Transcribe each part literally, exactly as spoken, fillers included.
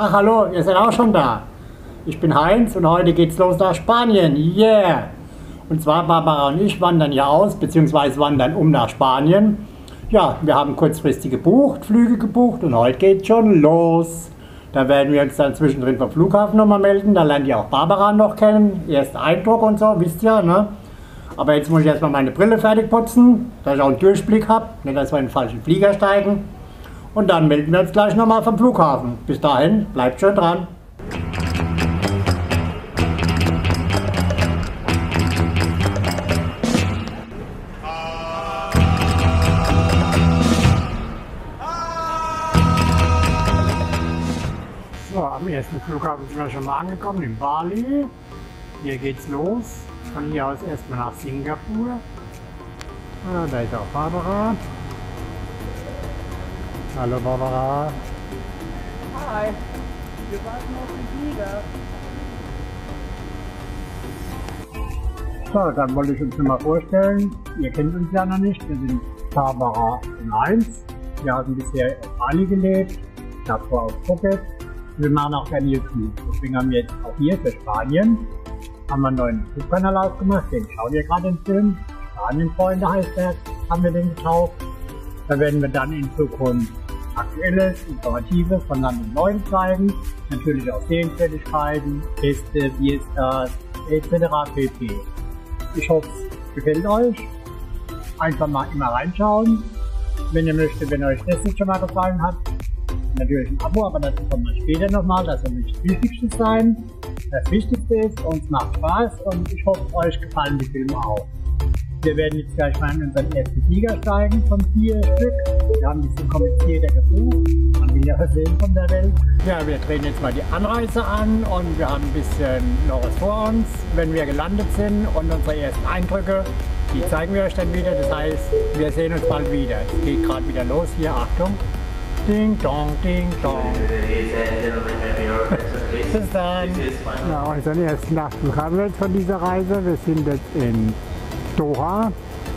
Ach hallo, ihr seid auch schon da. Ich bin Heinz und heute geht's los nach Spanien. Yeah! Und zwar Barbara und ich wandern ja aus, beziehungsweise wandern um nach Spanien. Ja, wir haben kurzfristig gebucht, Flüge gebucht und heute geht's schon los. Da werden wir uns dann zwischendrin vom Flughafen nochmal melden. Da lernt ihr auch Barbara noch kennen. Erster Eindruck und so, wisst ihr, ne? Aber jetzt muss ich erstmal meine Brille fertig putzen, dass ich auch einen Durchblick habe, nicht dass wir in den falschen Flieger steigen. Und dann melden wir uns gleich nochmal vom Flughafen. Bis dahin, bleibt schön dran. So, am ersten Flughafen sind wir schon mal angekommen, in Bali. Hier geht's los. Von hier aus erstmal nach Singapur. Ah, da ist auch Barbara. Hallo Barbara. Hi. Wir warten auf den Flieger. So, dann wollte ich uns noch mal vorstellen. Ihr kennt uns ja noch nicht. Wir sind Barbara und Heinz. Wir haben bisher auf Bali gelebt, davor auf Phuket. Wir machen auch gerne YouTube. Deswegen haben wir jetzt auch hier für Spanien haben wir einen neuen YouTube-Kanal aufgemacht. Den schaut ihr gerade im Film. Spanienfreunde heißt der. Haben wir den gekauft. Da werden wir dann in Zukunft Aktuelles, Informatives von Land und Leuten zeigen. Natürlich auch Sehenswürdigkeiten, Feste, wie ist das, et cetera pp. Ich hoffe, es gefällt euch. Einfach mal immer reinschauen. Wenn ihr möchtet, wenn euch das jetzt schon mal gefallen hat, natürlich ein Abo, aber dazu kommt man später nochmal. Das soll nicht das Wichtigste sein. Das Wichtigste ist, uns macht Spaß und ich hoffe, euch gefallen die Filme auch. Wir werden jetzt gleich mal in unseren ersten Flieger steigen von vier Stück. Wir haben ein bisschen komplizierter gebucht. Man will ja was sehen von der Welt. Ja, wir drehen jetzt mal die Anreise an und wir haben ein bisschen noch was vor uns, wenn wir gelandet sind und unsere ersten Eindrücke, die zeigen wir euch dann wieder. Das heißt, wir sehen uns bald wieder. Es geht gerade wieder los. Hier, Achtung. Ding dong, ding dong. Bis dann. Ja, unseren ersten Nachtflug haben wir jetzt von dieser Reise. Wir sind jetzt in Doha.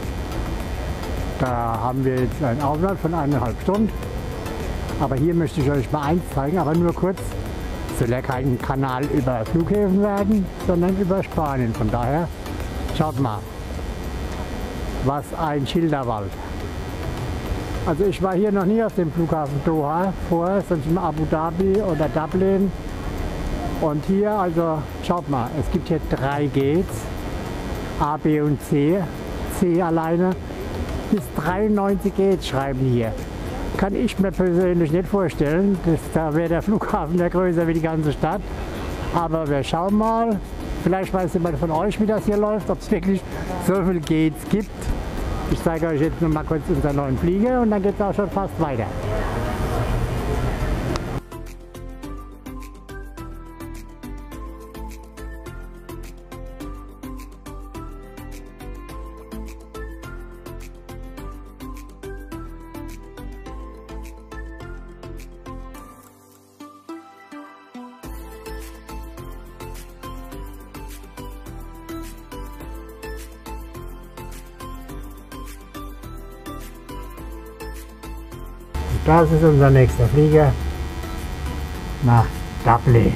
Da haben wir jetzt einen Aufenthalt von eineinhalb Stunden. Aber hier möchte ich euch mal eins zeigen, aber nur kurz. Es soll ja kein Kanal über Flughäfen werden, sondern über Spanien. Von daher, schaut mal, was ein Schilderwald. Also ich war hier noch nie auf dem Flughafen Doha vorher, sonst immer Abu Dhabi oder Dublin. Und hier, also schaut mal, es gibt hier drei Gates, A, B und C. C alleine bis dreiundneunzig Gates schreiben hier. Kann ich mir persönlich nicht vorstellen, dass, da wäre der Flughafen ja größer wie die ganze Stadt. Aber wir schauen mal, vielleicht weiß jemand von euch, wie das hier läuft, ob es wirklich so viele Gates gibt. Ich zeige euch jetzt noch mal kurz unseren neuen Flieger und dann geht es auch schon fast weiter. Das ist unser nächster Flieger nach Dublin.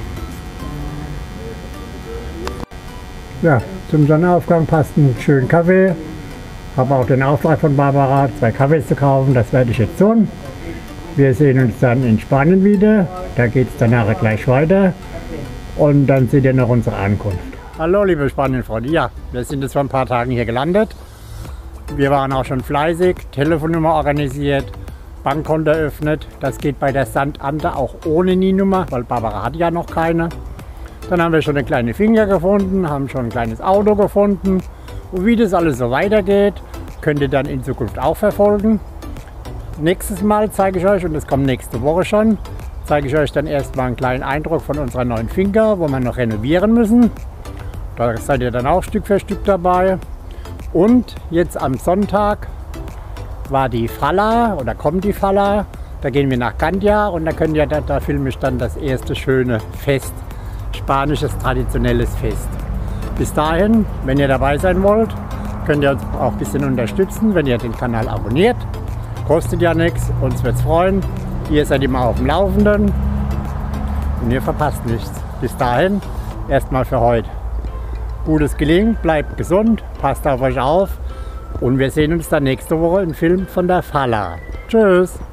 Ja, zum Sonnenaufgang passt ein schöner Kaffee. Habe auch den Auftrag von Barbara, zwei Kaffees zu kaufen. Das werde ich jetzt tun. Wir sehen uns dann in Spanien wieder. Da geht es dann nachher gleich weiter. Und dann seht ihr noch unsere Ankunft. Hallo liebe Spanienfreunde. Ja, wir sind jetzt vor ein paar Tagen hier gelandet. Wir waren auch schon fleißig, Telefonnummer organisiert. Bankkonto eröffnet. Das geht bei der Santander auch ohne NIE-Nummer, weil Barbara hat ja noch keine. Dann haben wir schon eine kleine Finger gefunden, haben schon ein kleines Auto gefunden. Und wie das alles so weitergeht, könnt ihr dann in Zukunft auch verfolgen. Nächstes Mal zeige ich euch, und das kommt nächste Woche schon, zeige ich euch dann erstmal einen kleinen Eindruck von unserer neuen Finca, wo wir noch renovieren müssen. Da seid ihr dann auch Stück für Stück dabei. Und jetzt am Sonntag war die Falla oder kommt die Falla. Da gehen wir nach Gandia und da könnt ihr, da, da filme ich dann das erste schöne Fest, spanisches traditionelles Fest. Bis dahin, wenn ihr dabei sein wollt, könnt ihr uns auch ein bisschen unterstützen, wenn ihr den Kanal abonniert. Kostet ja nichts, uns wird es freuen. Ihr seid immer auf dem Laufenden. und ihr verpasst nichts. Bis dahin, erstmal für heute. Gutes Gelingen, bleibt gesund, passt auf euch auf und wir sehen uns dann nächste Woche im Film von der Falla. Tschüss!